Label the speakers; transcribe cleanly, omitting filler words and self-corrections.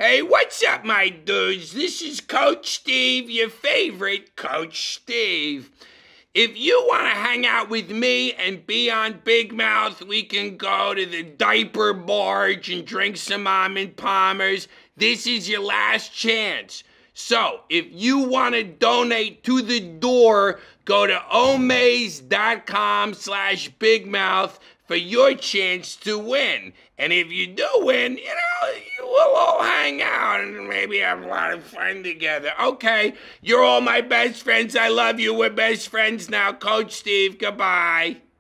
Speaker 1: Hey, what's up, my dudes? This is Coach Steve, your favorite Coach Steve. If you want to hang out with me and be on Big Mouth, we can go to the diaper barge and drink some Arm & Palmers. This is your last chance. So, if you want to donate to the door, go to omaze.com/bigmouth for your chance to win. And if you do win, we'll all hang out and maybe have a lot of fun together. Okay, you're all my best friends. I love you. We're best friends now. Coach Steve, goodbye.